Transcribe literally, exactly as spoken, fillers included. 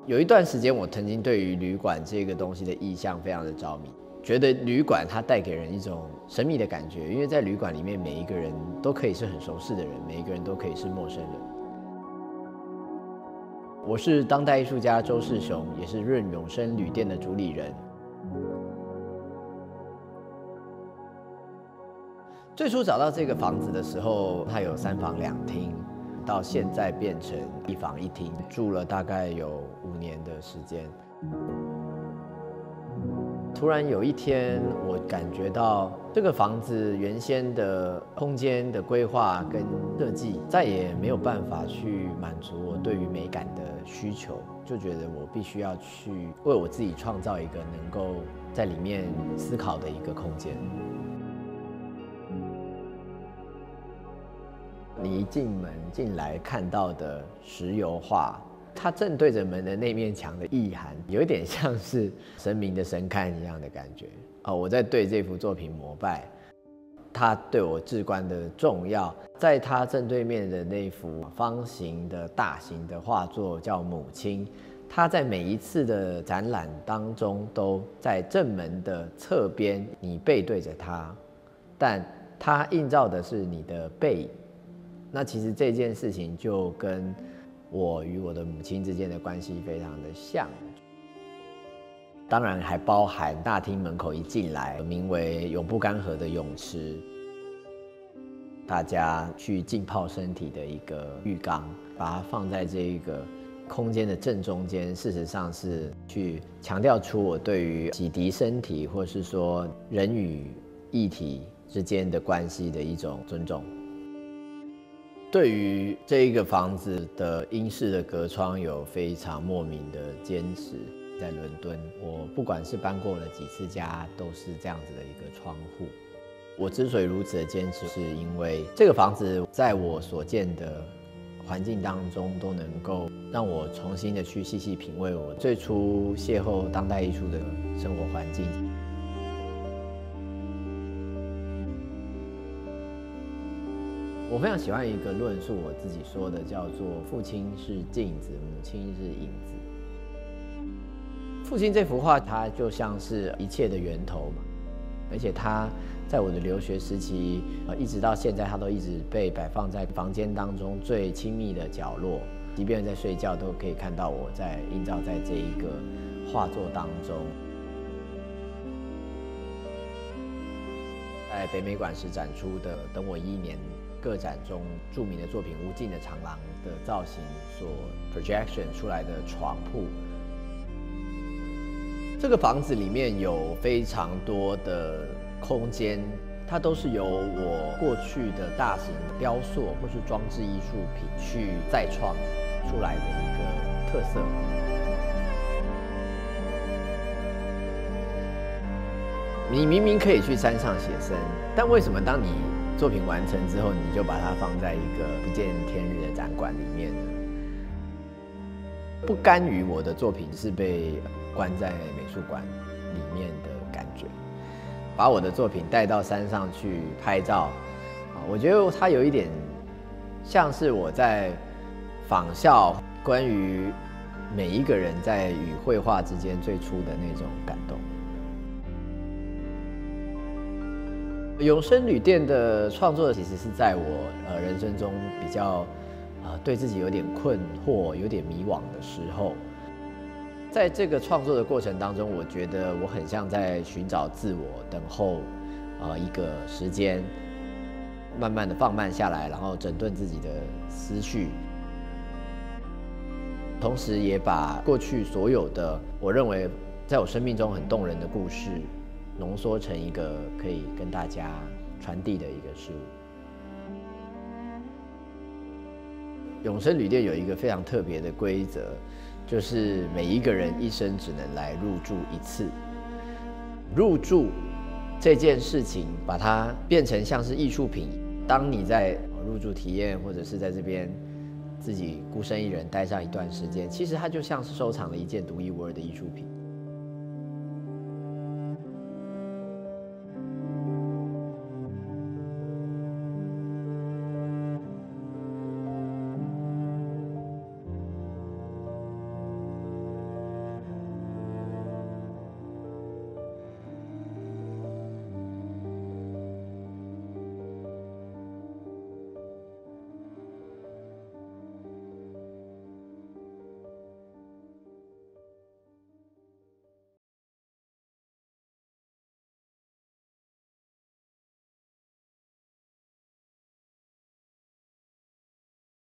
有一段时间，我曾经对于旅馆这个东西的意象非常的着迷，觉得旅馆它带给人一种神秘的感觉，因为在旅馆里面，每一个人都可以是很熟识的人，每一个人都可以是陌生人。我是当代艺术家周世雄，也是润永生旅店的主理人。最初找到这个房子的时候，它有三房两厅，到现在变成一房一厅，住了大概有五年的时间。突然有一天，我感觉到这个房子原先的空间的规划跟设计，再也没有办法去满足我对于美感的需求，就觉得我必须要去为我自己创造一个能够在里面思考的一个空间。你一进门进来看到的石油画，它正对着门的那面墙的意涵，有一点像是神明的神龛一样的感觉。哦，我在对这幅作品膜拜，它对我至关的重要。在它正对面的那幅方形的大型的画作叫《母亲》，它在每一次的展览当中都在正门的侧边，你背对着它，但它映照的是你的背影。那其实这件事情就跟我与我的母亲之间的关系非常的像，当然还包含大厅门口一进来名为永不干涸的泳池，大家去浸泡身体的一个浴缸，把它放在这一个空间的正中间，事实上是去强调出我对于洗涤身体或是说人与液体之间的关系的一种尊重。对于这一个房子的英式的隔窗有非常莫名的坚持。在伦敦，我不管是搬过了几次家，都是这样子的一个窗户。我之所以如此的坚持，是因为这个房子在我所见的环境当中，都能够让我重新的去细细品味我最初邂逅当代艺术的生活环境。我非常喜欢一个论述，我自己说的叫做“父亲是镜子，母亲是影子”。父亲这幅画，它就像是一切的源头嘛，而且它在我的留学时期，呃，一直到现在，它都一直被摆放在房间当中最亲密的角落，即便在睡觉都可以看到我在映照在这一个画作当中。在北美馆时展出的《等我一年》个展中著名的作品《无尽的长廊》的造型所 projection 出来的床铺。这个房子里面有非常多的空间，它都是由我过去的大型雕塑或是装置艺术品去再创出来的一个特色。你明明可以去山上写生，但为什么当你作品完成之后，你就把它放在一个不见天日的展馆里面呢？不甘于我的作品是被关在美术馆里面的感觉，把我的作品带到山上去拍照，我觉得它有一点像是我在仿效关于每一个人在与绘画之间最初的那种感动。永生旅店的创作其实是在我呃人生中比较呃对自己有点困惑、有点迷惘的时候。在这个创作的过程当中，我觉得我很像在寻找自我，等候呃一个时间，慢慢的放慢下来，然后整顿自己的思绪，同时也把过去所有的我认为在我生命中很动人的故事，浓缩成一个可以跟大家传递的一个事物。永生旅店有一个非常特别的规则，就是每一个人一生只能来入住一次。入住这件事情，把它变成像是艺术品。当你在入住体验，或者是在这边自己孤身一人待上一段时间，其实它就像是收藏了一件独一无二的艺术品。